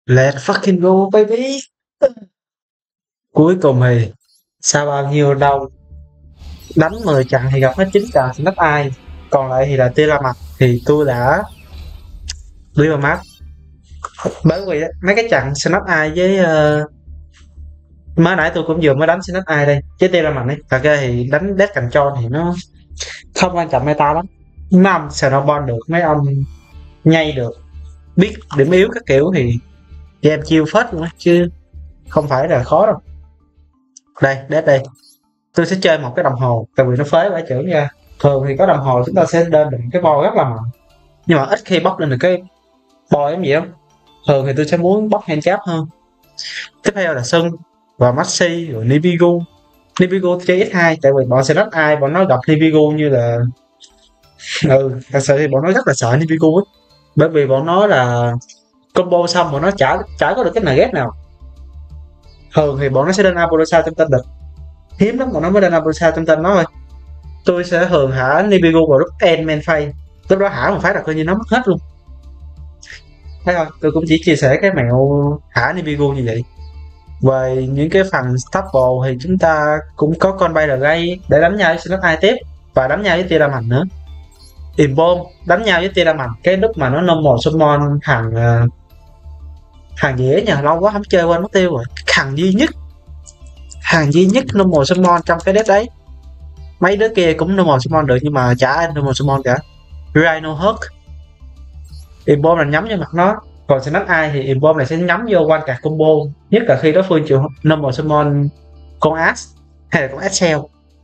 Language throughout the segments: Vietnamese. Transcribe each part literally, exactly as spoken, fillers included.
Let's fucking go baby. Cuối cùng thì sau bao nhiêu đâu đánh mười trận thì gặp hết chín trận thì nấp ai, còn lại thì là tia la mặt thì tôi đã đi vào mắt, bởi vì mấy cái trận snap ai với uh, mới nãy tôi cũng vừa mới đánh snap ai đây với tia la mặt ấy, thật ra thì đánh dead cành tròn thì nó không quan trọng meta lắm, mấy ông snowball được, mấy ông nhây được, biết điểm yếu các kiểu thì game chiêu phết luôn á, chứ không phải là khó đâu. Đây dead đây, tôi sẽ chơi một cái đồng hồ, tại vì nó phế vãi chưởng nha. Thường thì có đồng hồ chúng ta sẽ lên được cái bo rất là mạnh, nhưng mà ít khi bóc lên được cái bo giống gì đó. Thường thì tôi sẽ muốn bóc handcap hơn. Tiếp theo là Sun và Maxi rồi Nibiru. Nibiru chơi ích hai, tại vì bọn sẽ rất ai bọn nó gặp Nibiru như là ừ thật sự thì bọn nó rất là sợ Nibiru ấy, bởi vì bọn nó là combo xong bọn nó chả chả có được cái nugget nào. Thường thì bọn nó sẽ lên Apollosa trong tên địch, hiếm lắm bọn nó mới lên Apollosa trong tên nó thôi. Tôi sẽ thường thả Nibiru vào lúc end main phase, lúc đó thả một phát là coi như nó mất hết luôn. Thế thôi, tôi cũng chỉ chia sẻ cái mẹo thả Nibiru như vậy. Về những cái phần staple thì chúng ta cũng có con bay gây để đánh nhau với Snap hai tiếp và đánh nhau với tia đam mạnh nữa. Imbom đánh nhau với tia đam mạnh cái lúc mà nó normal summon thằng uh, thằng gì ấy nhờ, lâu quá không chơi quên mất tiêu rồi, thằng duy nhất hàng duy nhất normal summon trong cái deck đấy. Mấy đứa kia cũng normal summon được nhưng mà chả ai normal summon cả. Rhino Hawk, Imbom là nhắm vô mặt nó, còn Snap ai thì Imbom này sẽ nhắm vô one card combo, nhất là khi đối phương chịu normal summon con Ash hay là con Axel.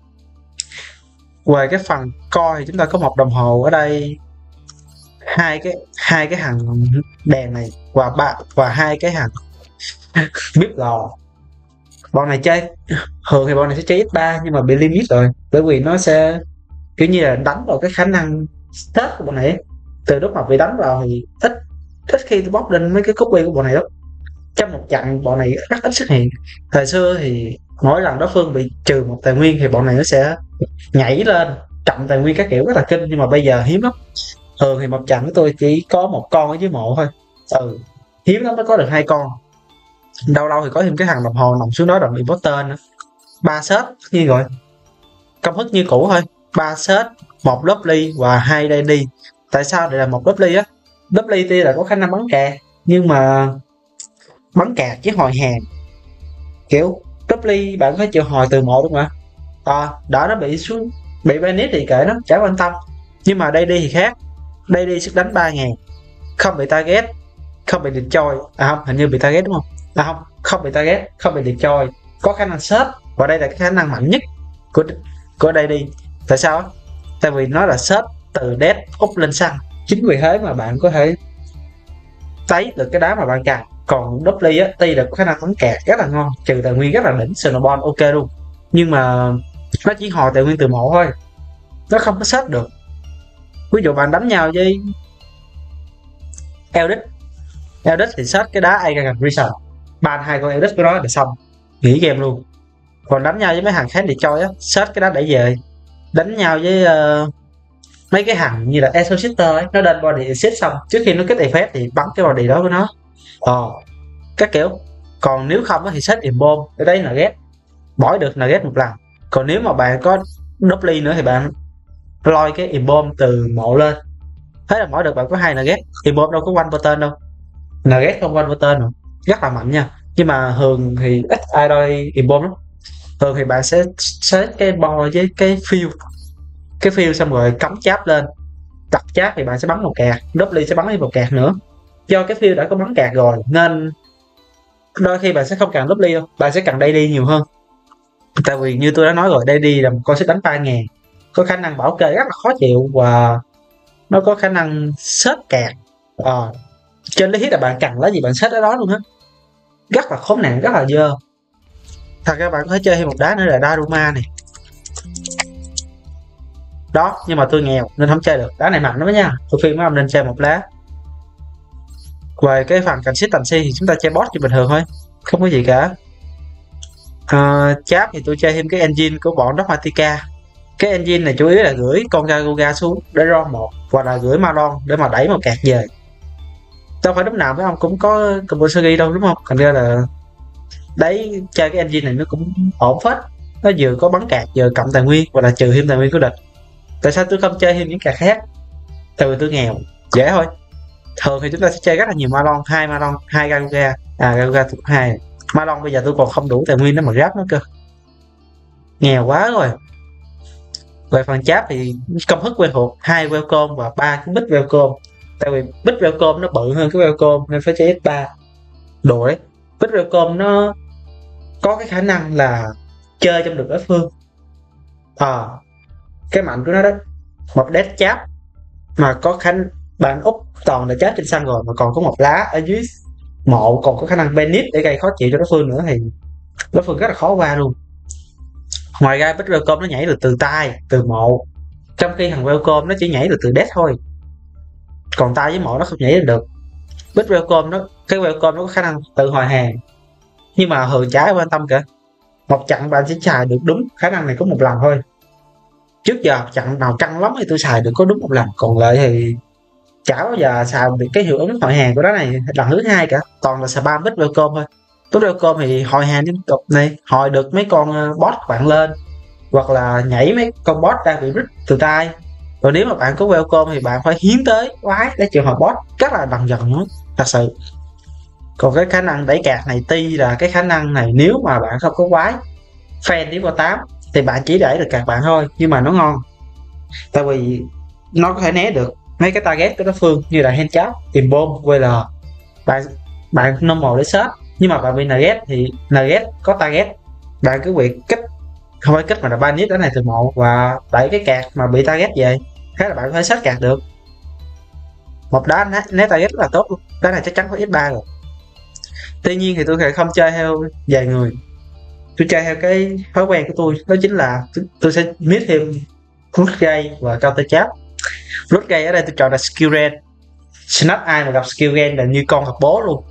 Về cái phần core thì chúng ta có một đồng hồ ở đây, hai cái hai cái hàng đèn này và ba và hai cái hàng bếp lò. Bọn này chơi thường thì bọn này sẽ chơi ích ba nhưng mà bị limit rồi, bởi vì nó sẽ kiểu như là đánh vào cái khả năng test của bọn này. Từ lúc mà bị đánh vào thì ít ít khi tôi bóc lên mấy cái copy của bọn này lắm. Trong một trận bọn này rất ít xuất hiện. Thời xưa thì mỗi lần đối phương bị trừ một tài nguyên thì bọn này nó sẽ nhảy lên chậm tài nguyên các kiểu rất là kinh, nhưng mà bây giờ hiếm lắm. Thường thì một trận của tôi chỉ có một con ở dưới mộ thôi, ừ hiếm lắm mới có được hai con. Lâu lâu thì có thêm cái thằng đồng hồ nằm xuống đó đồng importer nữa. Ba set như rồi, công thức như cũ thôi, ba set, một lovely và hai đây đi. Tại sao lại là một lovely á? Lovely tuy là có khả năng bắn kẹt nhưng mà bắn kẹt chứ hồi hàng, kiểu lovely bạn có chịu hồi từ một đúng không ạ? À, đã nó bị xuống bị banish thì kệ nó, chả quan tâm. Nhưng mà đây đi thì khác, đây đi sức đánh ba ngàn, không bị target, không bị destroy, à không, hình như bị target đúng không? À không, không bị target, không bị destroy, có khả năng search, và đây là cái khả năng mạnh nhất của của đây đi. Tại sao? Tại vì nó là search từ dead úp lên xăng, chính vì thế mà bạn có thể thấy được cái đá mà bạn cần. Còn Doubly á, tuy là có khả năng bắn kẹt rất là ngon, trừ tài nguyên rất là đỉnh, Snowball ok luôn, nhưng mà nó chỉ hồi tài nguyên từ mộ thôi, nó không có search được. Ví dụ bạn đánh nhau với Eldritch, Eldritch thì search cái đá Aegon Reason, ban hai con Eldritch của nó là xong, nghỉ game luôn. Còn đánh nhau với mấy thằng khác thì choi á, search cái đá đẩy về. Đánh nhau với uh, mấy cái thằng như là Exorcister ấy, nó lên body set xong trước khi nó kết effect thì bắn cái body đó của nó, ờ các kiểu. Còn nếu không thì set Imbom ở đây là ghét, bỏ được là ghét một lần. Còn nếu mà bạn có Doubly nữa thì bạn lôi cái Imbom từ mộ lên, thế là mỗi được bạn có hai là ghét. Imbom đâu có one button đâu, là ghét không one button nữa, rất là mạnh nha. Nhưng mà thường thì ít ai đôi Imbom lắm. Thường thì bạn sẽ set cái bo với cái field, cái field xong rồi cắm cháp lên, đặt cháp thì bạn sẽ bắn một kẹt, Doubly sẽ bắn đi một kẹt nữa. Do cái field đã có bắn kẹt rồi nên đôi khi bạn sẽ không cần Doubly đâu, bạn sẽ cần đây đi nhiều hơn. Tại vì như tôi đã nói rồi, đây đi là một con sức đánh ba ngàn, có khả năng bảo kê rất là khó chịu và nó có khả năng xếp kẹt. Ờ, trên lý thuyết là bạn cần lá gì bạn xếp ở đó luôn á, rất là khốn nạn, rất là dơ. Thật ra bạn có thể chơi thêm một đá nữa là Daruma này đó, nhưng mà tôi nghèo nên không chơi được đá này, mạnh lắm nha. Tôi khuyên mấy ông nên chơi một lá. Về cái phần consistency thì chúng ta chơi boss như bình thường thôi, không có gì cả. À, cháp thì tôi chơi thêm cái engine của bọn Dogmatica. Cái engine này chủ yếu là gửi con Garuga xuống để ron một, hoặc là gửi Malon để mà đẩy một kẹt về. đâu phải lúc nào mấy ông cũng có combo Sagi đâu đúng không, thành ra là đấy chơi cái engine này nó cũng ổn phết, nó vừa có bắn cạc vừa cộng tài nguyên và là trừ thêm tài nguyên của địch. Tại sao tôi không chơi thêm những card khác? Tại vì tôi nghèo. Dễ thôi, thường thì chúng ta sẽ chơi rất là nhiều Malon, hai Malon, hai Garuga, à Garuga tôi hai Malon, bây giờ tôi còn không đủ tài nguyên để mà ráp nữa cơ, nghèo quá rồi. Về phần cháp thì công thức quen thuộc, hai welcome và ba cái bích welcome, tại vì bích welcome nó bự hơn cái welcome nên phải chơi ét ba đồ đấy. Bích welcome nó có cái khả năng là chơi trong được đối phương, à, cái mạnh của nó đó, một death cháp mà có khả bạn úp toàn là cháp trên sân rồi mà còn có một lá ở dưới mộ, còn có khả năng benit để gây khó chịu cho đối phương nữa thì đối phương rất là khó qua luôn. Ngoài ra bích welcome nó nhảy được từ tay từ mộ, trong khi thằng welcome nó chỉ nhảy được từ death thôi, còn tay với mộ nó không nhảy được. Bích welcome nó cái welcome nó có khả năng tự hồi hàng, nhưng mà thường trái quan tâm kìa, một trận bạn sẽ xài được đúng khả năng này có một lần thôi. Trước giờ trận nào căng lắm thì tôi xài được có đúng một lần, còn lại thì chả bao giờ xài được cái hiệu ứng hồi hàng của nó này lần thứ hai cả, toàn là spam bích welcome thôi. Bích welcome thì hồi hàng liên tục này, hồi được mấy con boss bạn lên, hoặc là nhảy mấy con boss đang bị rít từ tay. Rồi nếu mà bạn có welcome thì bạn phải hiến tới quái để chịu hồi boss, rất là bằng dần nữa thật sự. Còn cái khả năng đẩy card này tuy là cái khả năng này nếu mà bạn không có quái fan nếu có tám thì bạn chỉ đẩy được card bạn thôi, nhưng mà nó ngon tại vì nó có thể né được mấy cái target của đối phương như là hand cháp, tìm bom, vê lờ. Bạn bạn normal để search, nhưng mà bạn bị nugget thì nugget có target, bạn cứ việc kích, không phải kích mà là banit cái này từ một và đẩy cái card mà bị target về, thế là bạn có thể search card được. Một đá né target rất là tốt luôn, cái này chắc chắn có ét ba rồi. Tuy nhiên thì tôi sẽ không chơi theo vài người, tôi chơi theo cái thói quen của tôi, đó chính là tôi sẽ miết thêm root gate và counter cháp. Root gate ở đây tôi chọn là skill gen, snap ai mà gặp skill gen là như con học bố luôn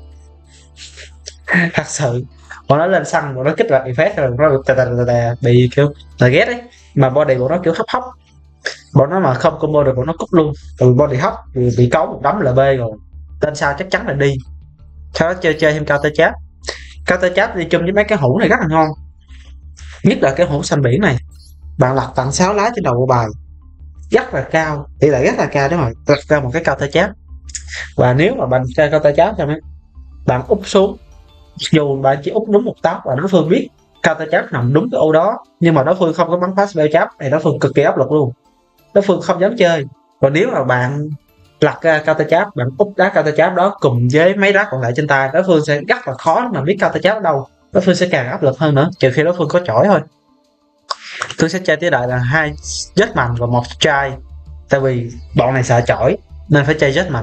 thật sự. Bọn nó lên sân bọn nó kích hoạt effect rồi nó tà tà tà tà bị kiểu là ghét ấy, mà body bọn nó kiểu hấp hấp, bọn nó mà không combo được bọn nó cúp luôn, từ body hấp thì bị cấu một đấm là bê rồi, tên sao chắc chắn là đi. Sau đó chơi chơi thêm counter cháp. Counter cháp đi chung với mấy cái hũ này rất là ngon, nhất là cái hũ xanh biển này, bạn lật tặng sáu lá trên đầu của bài rất là cao, tỷ lệ rất là cao, đúng rồi, lật ra một cái counter cháp. Và nếu mà bạn chơi counter cháp cho mấy bạn úp xuống, dù bạn chỉ úp đúng một tóc và đối phương biết counter cháp nằm đúng cái ô đó, nhưng mà đối phương không có bắn phá spell cháp thì đối phương cực kỳ áp lực luôn, đối phương không dám chơi. Còn nếu mà bạn lật ra counter cháp, bạn úp đá counter cháp đó cùng với mấy đá còn lại trên tay, đối phương sẽ rất là khó mà biết counter cháp ở đâu, đối phương sẽ càng áp lực hơn nữa, trừ khi đối phương có chổi thôi. Tôi sẽ chơi tới đại là hai Judgment và một trai, tại vì bọn này sợ chổi nên phải chơi Judgment.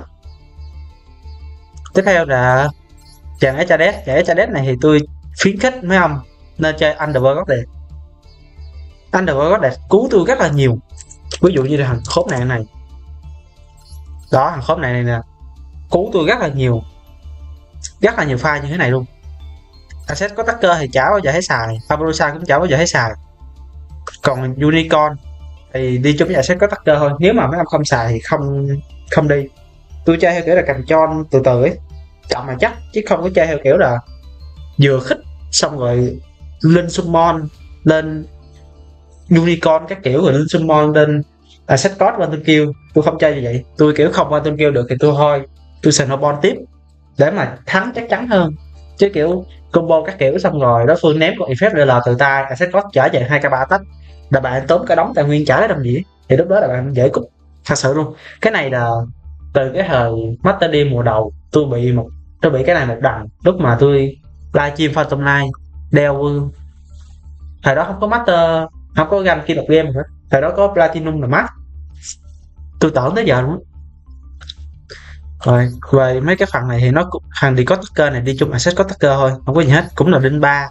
Tiếp theo là chàng Echades. Chàng Echades này thì tôi khuyến khích mấy ông nên chơi Underworld Goddess. Underworld Goddess cứu tôi rất là nhiều, ví dụ như là thằng khốn nạn này đó, thằng khốn nạn này nè cứu tôi rất là nhiều, rất là nhiều pha như thế này luôn. Asset có Tucker thì chả bao giờ thấy xài, Fabrosa cũng chả bao giờ thấy xài, còn Unicorn thì đi chung với Asset có Tucker thôi, nếu mà mấy ông không xài thì không không đi. Tôi chơi theo kiểu là cầm tròn từ từ ấy, chậm mà chắc, chứ không có chơi theo kiểu là vừa khích xong rồi lên summon lên Unicorn các kiểu rồi lên summon lên Asset code Quantum Kill. Tôi không chơi như vậy, tôi kiểu không Quantum Kill được thì tôi thôi tôi snowball tiếp để mà thắng chắc chắn hơn, chứ kiểu combo các kiểu xong rồi đối phương ném con effect rờ lờ từ tay, Asset code trở về hai k ba tách là bạn tốn cả đống tài nguyên trả lấy đồng gì, thì lúc đó là bạn dễ cúp thật sự luôn. Cái này là từ cái thời Master D mùa đầu tôi bị một tôi bị cái này một đằng lúc mà tôi livestream Phantom Night đeo vương, thời đó không có Master, không có game kia đọc game nữa, thời đó có Platinum là max, tôi tưởng tới giờ luôn. Rồi về mấy cái phần này thì nó thằng đi có Tucker này đi chung Asset có Tucker thôi, không có gì hết, cũng là đinh ba.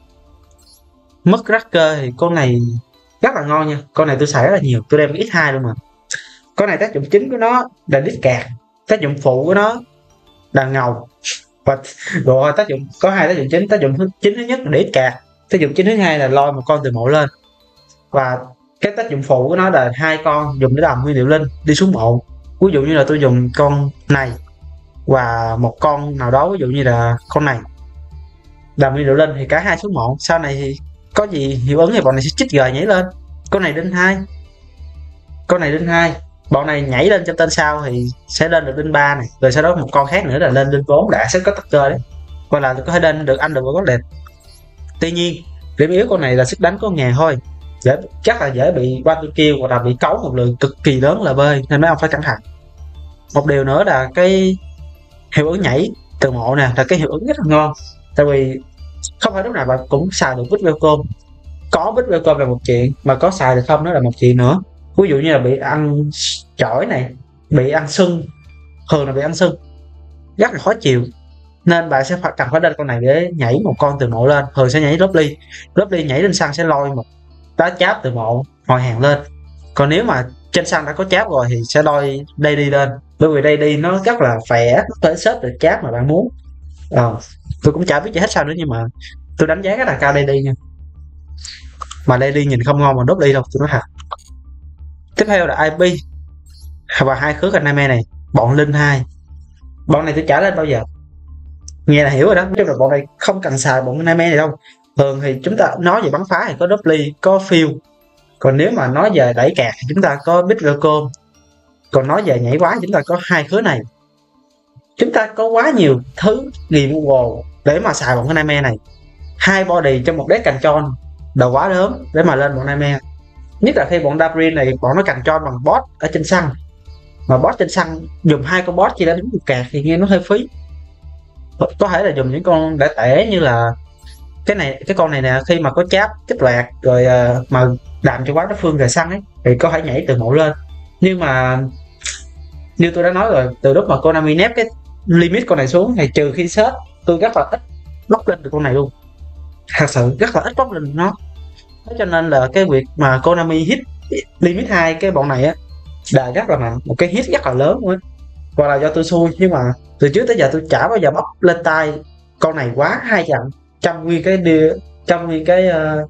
Mất Cracker thì con này rất là ngon nha, con này tôi xài rất là nhiều, tôi đem cái ích hai luôn mà. Con này tác dụng chính của nó là đít card, tác dụng phụ của nó là ngầu, và rồi tác dụng có hai tác dụng chính. Tác dụng chính thứ nhất là đít card, tác dụng chính thứ hai là lôi một con từ mộ lên, và cái tác dụng phụ của nó là hai con dùng để làm nguyên liệu linh đi xuống mộ. Ví dụ như là tôi dùng con này và một con nào đó, ví dụ như là con này làm nguyên độ linh thì cả hai xuống một. Sau này thì có gì hiệu ứng thì bọn này sẽ chích gời nhảy lên. Con này đinh hai, con này đinh hai, bọn này nhảy lên cho tên sau thì sẽ lên được đinh ba này, rồi sau đó một con khác nữa là lên đinh bốn, đã sẽ có tắc cơ đấy, hoặc là có thể lên được anh được có đẹp. Tuy nhiên điểm yếu con này là sức đánh có ngàn thôi, dễ chắc là dễ bị one to kill hoặc là bị cấu một lượng cực kỳ lớn là bơi, nên mấy ông phải cẩn thận. Một điều nữa là cái hiệu ứng nhảy từ mộ nè là cái hiệu ứng rất là ngon, tại vì không phải lúc nào bạn cũng xài được bích welcome. Có bích welcome là một chuyện, mà có xài được không đó là một chuyện nữa. Ví dụ như là bị ăn chổi này, bị ăn sưng, thường là bị ăn sưng rất là khó chịu, nên bạn sẽ phải cần phải lên con này để nhảy một con từ mộ lên. Thường sẽ nhảy Lovely, Lovely nhảy lên săn sẽ lôi một đá cháp từ mộ hồi hàng lên. Còn nếu mà trên săn đã có cháp rồi thì sẽ lôi đây đi lên, bởi vì đây đi nó rất là khỏe, có thể xếp được cháp mà bạn muốn. Ờ, tôi cũng chả biết gì hết sao nữa, nhưng mà tôi đánh giá rất là cao đây đi nha. Mà đây đi nhìn không ngon mà đốt đi đâu, tôi nói thật. Tiếp theo là i pê và hai khứa canh anime này, bọn linh hai. Bọn này tôi trả lên bao giờ, nghe là hiểu rồi đó. Nói chung là bọn này không cần xài bọn anime này đâu. Thường thì chúng ta nói về bắn phá thì có Dopply, có Field. Còn nếu mà nói về đẩy kẹt thì chúng ta có Big Welcome. Còn nói về nhảy quá chúng ta có hai khứa này. Chúng ta có quá nhiều thứ removal để mà xài bọn anime này. Hai body trong một deck cành tròn đầu quá lớn để mà lên bọn anime. Nhất là khi bọn Dabrin này bọn nó cành tròn bằng boss ở trên sân, mà boss trên sân dùng hai con boss chỉ đã đứng một cạc thì nghe nó hơi phí. Có thể là dùng những con đã tẻ như là cái này, cái con này nè, khi mà có cháp kích loạt rồi uh, mà làm cho quá đối phương rời sân ấy thì có thể nhảy từ mộ lên. Nhưng mà như tôi đã nói rồi, từ lúc mà Konami nép cái limit con này xuống thì trừ khi set, tôi rất là ít bóc lên được con này luôn, thật sự rất là ít bóc lên nó. Thế cho nên là cái việc mà Konami hit limit hai cái bọn này á là rất là mạnh, một cái hit rất là lớn luôn á. Hoặc là do tôi xui, nhưng mà từ trước tới giờ tôi chả bao giờ bóc lên tay con này quá hai trận trong nguyên cái đưa trong nguyên cái uh,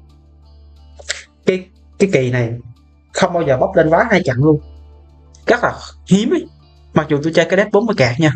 cái cái kỳ này, không bao giờ bóc lên quá hai trận luôn, rất là hiếm ấy. Mặc dù tôi chơi cái deck bốn mươi card nha.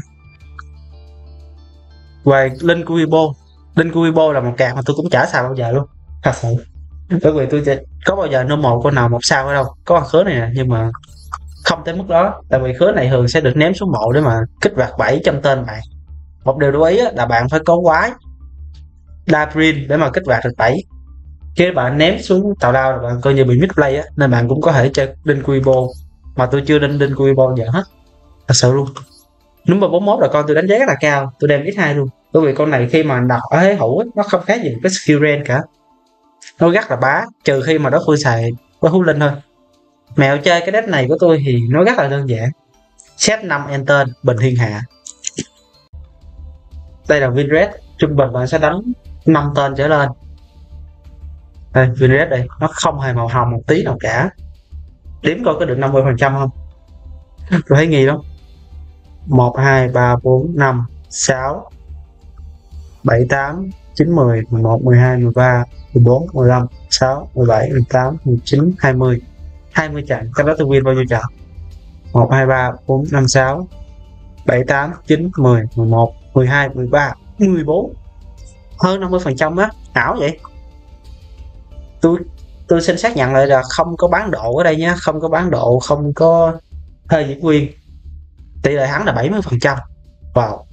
Về Linh Kuibo, Linh Kuibo là một card mà tôi cũng chả xài bao giờ luôn, thật sự. Bởi vì tôi chơi, có bao giờ normal con nào một sao ở đâu, có con khứa này nè, nhưng mà không tới mức đó. Tại vì khứa này thường sẽ được ném xuống mộ để mà kích hoạt bảy trong tên bạn. Một điều lưu ý là bạn phải có quái Dabrin để mà kích hoạt được bảy. Khi bạn ném xuống tàu đao là bạn coi như bị misplay á, nên bạn cũng có thể chơi Đinh Kuibo, mà tôi chưa đinh Đinh Kuibo giờ hết, thật sự luôn. Number bốn mươi mốt là con tôi đánh giá rất là cao, tôi đem x hai luôn. Bởi vì con này khi mà đặt ở thế hữu nó không khác gì cái skill range cả, nó rất là bá, trừ khi mà đối phương xài có hú linh thôi. Mẹo chơi cái deck này của tôi thì nó rất là đơn giản, set năm enter bình thiên hạ. Đây là Winred, trung bình bạn sẽ đánh năm tên trở lên. Đây Winred đây, nó không hề màu hồng một tí nào cả. Đếm coi có được năm mươi phần trăm không, tôi thấy nghi lắm. Một hai ba bốn năm sáu bảy tám chín mười mười một mười hai mười ba mười bốn mười lăm mười sáu mười bảy mười tám mười chín hai mươi hai mươi trận. Cái đó tôi win bao nhiêu trận? Một hai ba bốn năm sáu bảy tám chín mười mười một mười hai mười ba mười bốn, hơn năm mươi phần trăm á, ảo vậy. Tôi tôi xin xác nhận lại là không có bán độ ở đây nhé, không có bán độ, không có hơi diễn quyền. Tỷ lệ thắng là bảy mươi phần trăm. Wow,